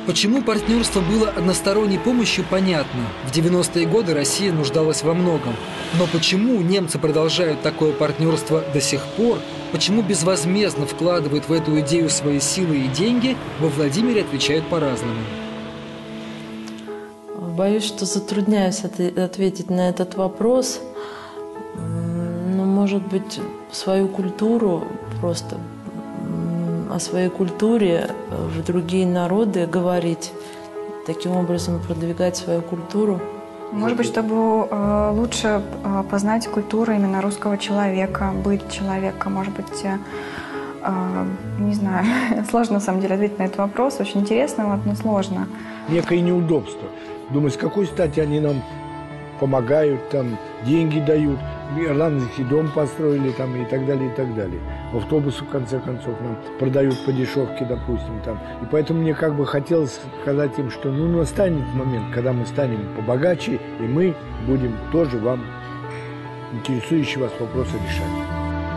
Почему партнерство было односторонней помощью, понятно. В 90-е годы Россия нуждалась во многом. Но почему немцы продолжают такое партнерство до сих пор, почему безвозмездно вкладывают в эту идею свои силы и деньги, во Владимире отвечают по-разному. Боюсь, что затрудняюсь ответить на этот вопрос. Но, может быть, свою культуру просто... о своей культуре в другие народы говорить, таким образом продвигать свою культуру. Может быть, чтобы лучше познать культуру именно русского человека, быть человеком, может быть, не знаю, сложно на самом деле ответить на этот вопрос, очень интересно, но сложно. Некое неудобство. Думаю, с какой стати они нам помогают, там, деньги дают, ирландский дом построили там, и так далее, и так далее. Автобусы, в конце концов, нам продают по дешевке, допустим, там. И поэтому мне как бы хотелось сказать им, что ну настанет момент, когда мы станем побогаче, и мы будем тоже вам интересующие вас вопросы решать.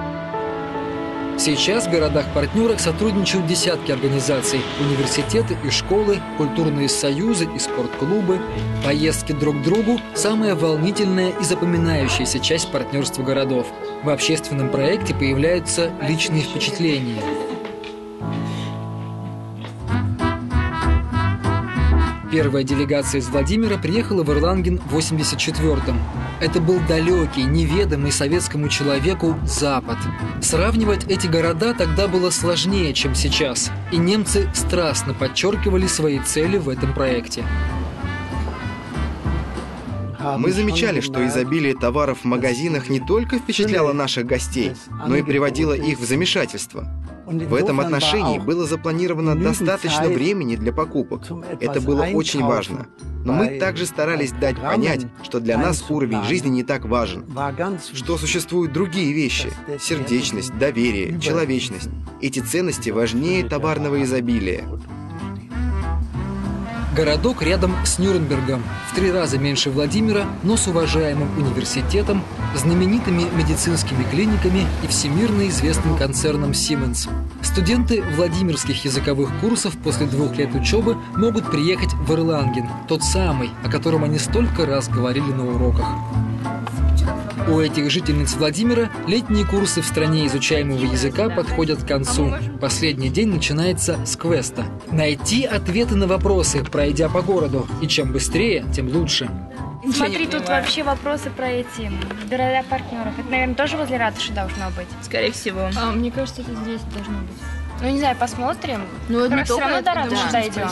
Сейчас в городах-партнерах сотрудничают десятки организаций. Университеты и школы, культурные союзы и спортклубы. Поездки друг к другу – самая волнительная и запоминающаяся часть партнерства городов. В общественном проекте появляются личные впечатления. Первая делегация из Владимира приехала в Эрланген в 1984-м. Это был далекий, неведомый советскому человеку Запад. Сравнивать эти города тогда было сложнее, чем сейчас. И немцы страстно подчеркивали свои цели в этом проекте. Мы замечали, что изобилие товаров в магазинах не только впечатляло наших гостей, но и приводило их в замешательство. В этом отношении было запланировано достаточно времени для покупок. Это было очень важно. Но мы также старались дать понять, что для нас уровень жизни не так важен, что существуют другие вещи – сердечность, доверие, человечность. Эти ценности важнее товарного изобилия. Городок рядом с Нюрнбергом, в 3 раза меньше Владимира, но с уважаемым университетом, знаменитыми медицинскими клиниками и всемирно известным концерном Siemens. Студенты владимирских языковых курсов после 2 лет учебы могут приехать в Эрланген, тот самый, о котором они столько раз говорили на уроках. У этих жительниц Владимира летние курсы в стране изучаемого языка подходят к концу. Последний день начинается с квеста. Найти ответы на вопросы, пройдя по городу. И чем быстрее, тем лучше. Смотри, тут вообще вопросы про эти города партнеров. Это, наверное, тоже возле ратуши должно быть? Скорее всего. Мне кажется, это здесь должно быть. Ну, не знаю, посмотрим. Ну, это все равно до ратуши дойдем.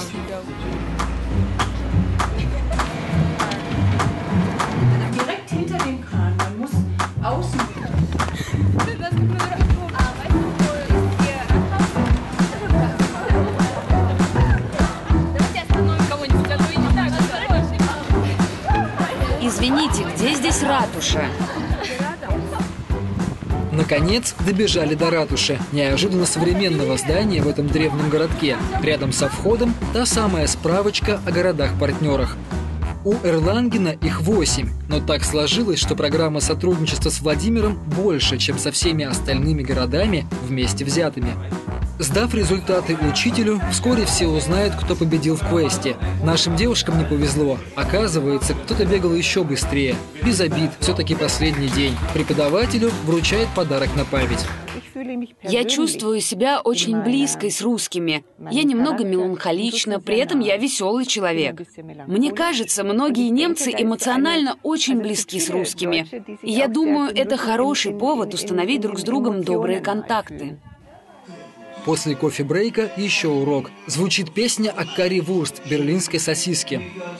Извините, где здесь ратуша? Наконец добежали до ратуши, неожиданно современного здания в этом древнем городке. Рядом со входом та самая справочка о городах-партнерах. У Эрлангена их 8, но так сложилось, что программа сотрудничества с Владимиром больше, чем со всеми остальными городами вместе взятыми. Сдав результаты учителю, вскоре все узнают, кто победил в квесте. Нашим девушкам не повезло. Оказывается, кто-то бегал еще быстрее. Без обид, все-таки последний день. Преподавателю вручает подарок на память. Я чувствую себя очень близкой с русскими. Я немного меланхолична, при этом я веселый человек. Мне кажется, многие немцы эмоционально очень близки с русскими. И я думаю, это хороший повод установить друг с другом добрые контакты. После кофе-брейка еще урок. Звучит песня о карри-вурст, берлинской сосиске.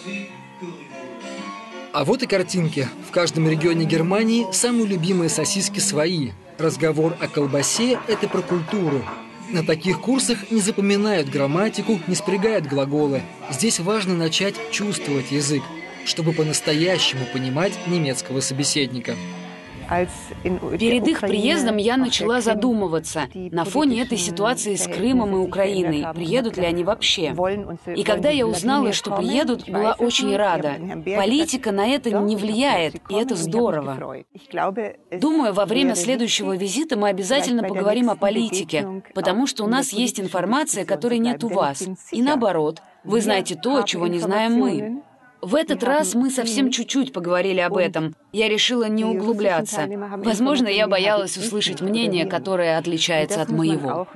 А вот и картинки. В каждом регионе Германии самые любимые сосиски свои. Разговор о колбасе – это про культуру. На таких курсах не запоминают грамматику, не спрягают глаголы. Здесь важно начать чувствовать язык, чтобы по-настоящему понимать немецкого собеседника. Перед их приездом я начала задумываться на фоне этой ситуации с Крымом и Украиной, приедут ли они вообще. И когда я узнала, что приедут, была очень рада. Политика на это не влияет, и это здорово. Думаю, во время следующего визита мы обязательно поговорим о политике, потому что у нас есть информация, которой нет у вас. И наоборот. Вы знаете то, чего не знаем мы. В этот раз мы совсем чуть-чуть поговорили об этом. Я решила не углубляться. Возможно, я боялась услышать мнение, которое отличается от моего.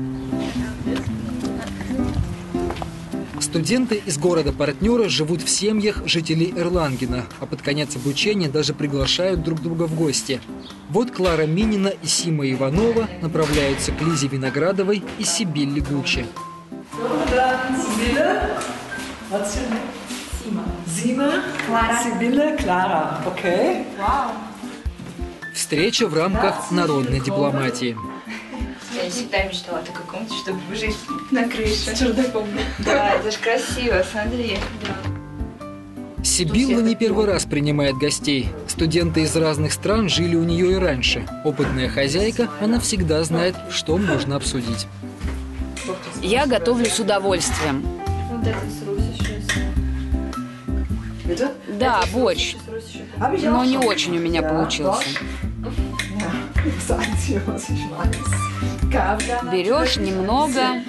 Студенты из города-партнера живут в семьях жителей Эрлангена, а под конец обучения даже приглашают друг друга в гости. Вот Клара Минина и Сима Иванова направляются к Лизе Виноградовой и Сибилле Гуччи. Сима, Сибилла, Клара. Окей. Встреча в рамках народной дипломатии. Я всегда мечтала о такой комнате, чтобы жить на крыше. С чердаком. Да, это же красиво, смотри. Сибилла не первый раз принимает гостей. Студенты из разных стран жили у нее и раньше. Опытная хозяйка, она всегда знает, что можно обсудить. Я готовлю с удовольствием. Вот это с русичью. Да, борщ. Но не очень у меня получился. Берешь немного.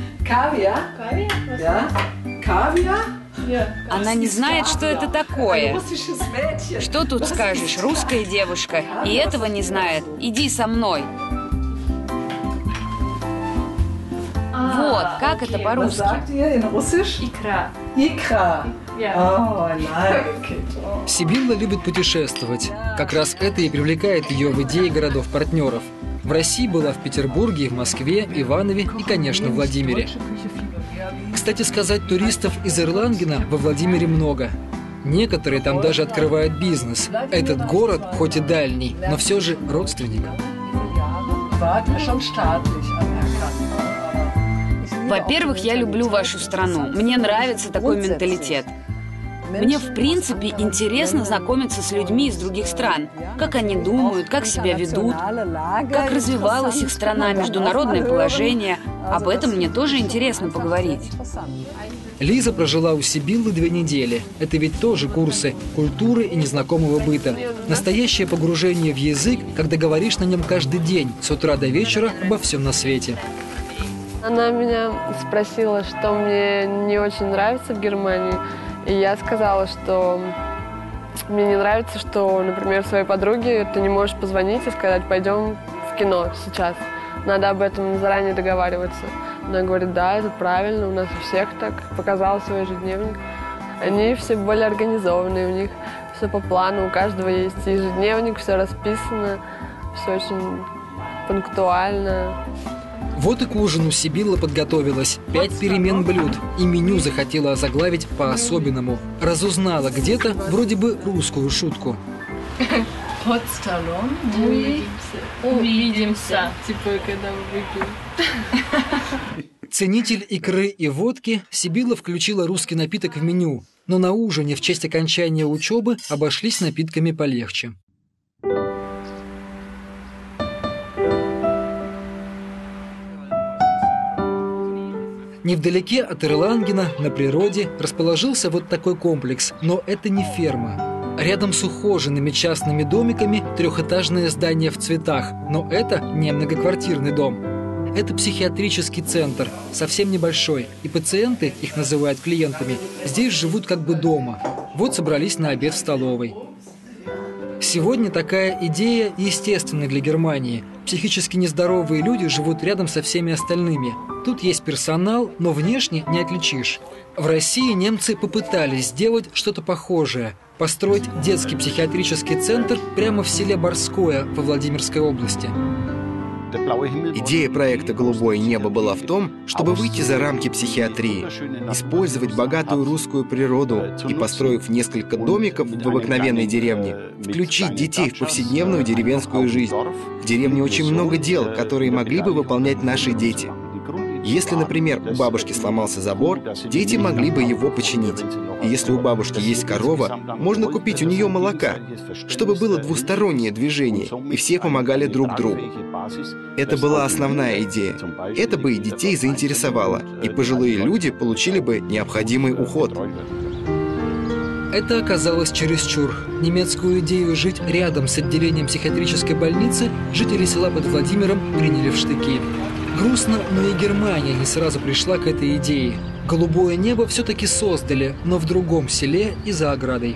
Кавиар? Она не знает, что это такое. Что тут скажешь, русская девушка, и этого не знает. Иди со мной. Вот, как это по-русски? Икра. Икра. Сибилла любит путешествовать. Как раз это и привлекает ее в идеи городов-партнеров. В России была в Петербурге, в Москве, Иванове и, конечно, Владимире. Кстати сказать, туристов из Эрлангена во Владимире много. Некоторые там даже открывают бизнес. Этот город, хоть и дальний, но все же родственник. Во-первых, я люблю вашу страну. Мне нравится такой менталитет. Мне, в принципе, интересно знакомиться с людьми из других стран. Как они думают, как себя ведут, как развивалась их страна, международное положение. Об этом мне тоже интересно поговорить. Лиза прожила у Сибиллы 2 недели. Это ведь тоже курсы культуры и незнакомого быта. Настоящее погружение в язык, когда говоришь на нем каждый день, с утра до вечера, обо всем на свете. Она меня спросила, что мне не очень нравится в Германии. И я сказала, что мне не нравится, что, например, своей подруге ты не можешь позвонить и сказать: пойдем в кино сейчас. Надо об этом заранее договариваться. Она говорит: да, это правильно, у нас у всех так. Показала свой ежедневник. Они все более организованные, у них все по плану, у каждого есть ежедневник, все расписано, все очень пунктуально. Вот и к ужину Сибилла подготовилась. 5 перемен блюд. И меню захотела озаглавить по-особенному. Разузнала где-то вроде бы русскую шутку. Под столом мы увидимся. Типа, когда мы выпьем. Ценитель икры и водки, Сибилла включила русский напиток в меню. Но на ужине в честь окончания учебы обошлись напитками полегче. Невдалеке от Эрлангена, на природе, расположился вот такой комплекс, но это не ферма. Рядом с ухоженными частными домиками 3-этажное здание в цветах, но это не многоквартирный дом. Это психиатрический центр, совсем небольшой, и пациенты, их называют клиентами, здесь живут как бы дома. Вот собрались на обед в столовой. Сегодня такая идея естественна для Германии. Психически нездоровые люди живут рядом со всеми остальными. Тут есть персонал, но внешне не отличишь. В России немцы попытались сделать что-то похожее. Построить детский психиатрический центр прямо в селе Борское во Владимирской области. Идея проекта «Голубое небо» была в том, чтобы выйти за рамки психиатрии, использовать богатую русскую природу и, построив несколько домиков в обыкновенной деревне, включить детей в повседневную деревенскую жизнь. В деревне очень много дел, которые могли бы выполнять наши дети. Если, например, у бабушки сломался забор, дети могли бы его починить. И если у бабушки есть корова, можно купить у нее молока, чтобы было двустороннее движение, и все помогали друг другу. Это была основная идея. Это бы и детей заинтересовало, и пожилые люди получили бы необходимый уход. Это оказалось чересчур. Немецкую идею жить рядом с отделением психиатрической больницы жители села под Владимиром приняли в штыки. Грустно, но и Германия не сразу пришла к этой идее. Голубое небо все-таки создали, но в другом селе и за оградой.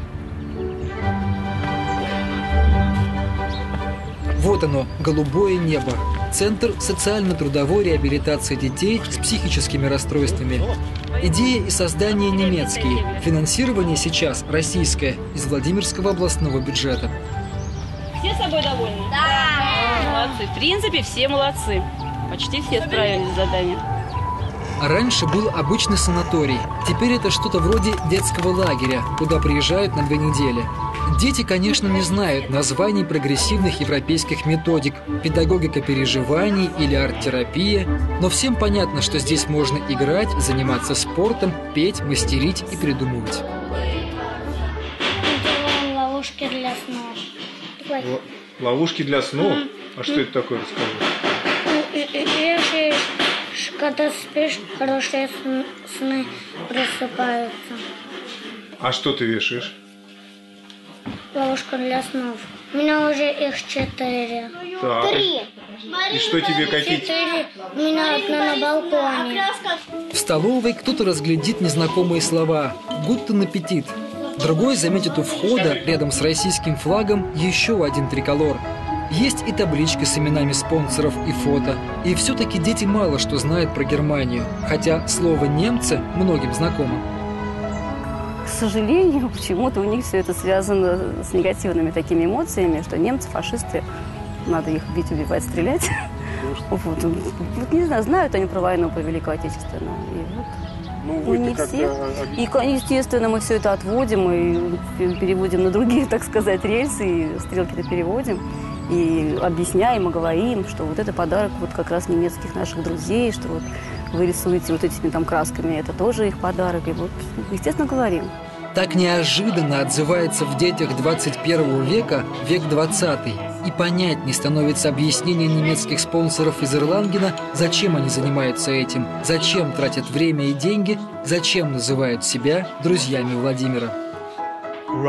Вот оно, голубое небо. Центр социально-трудовой реабилитации детей с психическими расстройствами. Идея и создание немецкие. Финансирование сейчас российское, из Владимирского областного бюджета. Все собой довольны? Да! Молодцы. В принципе, все молодцы. Почти все справились с заданием. Раньше был обычный санаторий. Теперь это что-то вроде детского лагеря, куда приезжают на 2 недели. Дети, конечно, не знают названий прогрессивных европейских методик, педагогика переживаний или арт-терапия, но всем понятно, что здесь можно играть, заниматься спортом, петь, мастерить и придумывать. Ловушки для снов. Ловушки для снов? А что это такое, расскажи? Вешаешь, когда спишь, хорошие сны просыпаются. А что ты вешаешь? Ловушка для снов. У меня уже их 4. Так. 3. И что тебе какие? 4. У меня одна на балконе. В столовой кто-то разглядит незнакомые слова «гуттен аппетит». Другой заметит у входа, рядом с российским флагом, еще один триколор. Есть и таблички с именами спонсоров и фото. И все-таки дети мало что знают про Германию, хотя слово «немцы» многим знакомо. К сожалению, почему-то у них все это связано с негативными такими эмоциями, что немцы, фашисты, надо их бить, убивать, стрелять. Вот не знаю, знают они про войну, про Великую Отечественную. Ну, не все. И, естественно, мы все это отводим и переводим на другие, так сказать, рельсы, и стрелки-то переводим. И объясняем, и говорим, что вот это подарок вот как раз немецких наших друзей, что вот вы рисуете вот этими там красками, это тоже их подарок. И вот, естественно, говорим. Так неожиданно отзывается в детях 21 века век 20. И понятней становится объяснение немецких спонсоров из Ирлангена, зачем они занимаются этим, зачем тратят время и деньги, зачем называют себя друзьями Владимира. У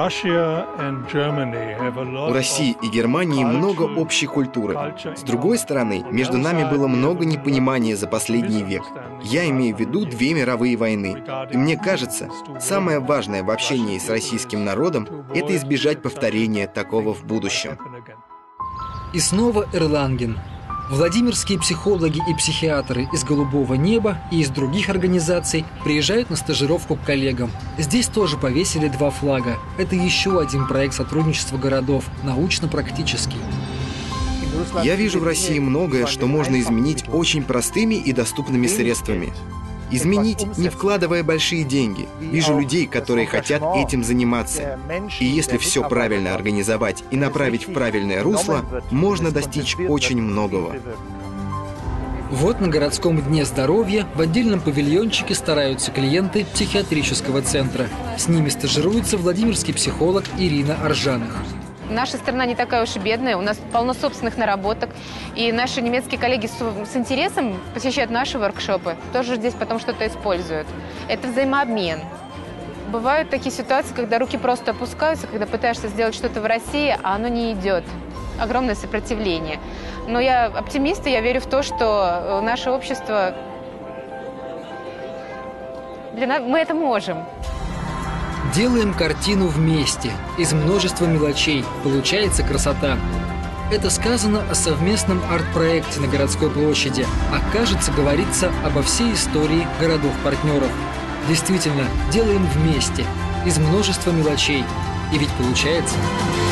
России и Германии много общей культуры. С другой стороны, между нами было много непонимания за последний век. Я имею в виду 2 мировые войны. И мне кажется, самое важное в общении с российским народом – это избежать повторения такого в будущем. И снова Ирланген. Владимирские психологи и психиатры из «Голубого неба» и из других организаций приезжают на стажировку к коллегам. Здесь тоже повесили 2 флага. Это еще один проект сотрудничества городов, научно-практический. Я вижу в России многое, что можно изменить очень простыми и доступными средствами. Изменить, не вкладывая большие деньги. Вижу людей, которые хотят этим заниматься. И если все правильно организовать и направить в правильное русло, можно достичь очень многого. Вот на городском дне здоровья в отдельном павильончике стараются клиенты психиатрического центра. С ними стажируется владимирский психолог Ирина Аржаных. Наша страна не такая уж и бедная, у нас полно собственных наработок. И наши немецкие коллеги с интересом посещают наши воркшопы, тоже здесь потом что-то используют. Это взаимообмен. Бывают такие ситуации, когда руки просто опускаются, когда пытаешься сделать что-то в России, а оно не идет. Огромное сопротивление. Но я оптимист, и я верю в то, что наше общество... Мы это можем. Делаем картину вместе, из множества мелочей, получается красота. Это сказано о совместном арт-проекте на городской площади, а кажется, говорится обо всей истории городов-партнеров. Действительно, делаем вместе, из множества мелочей. И ведь получается...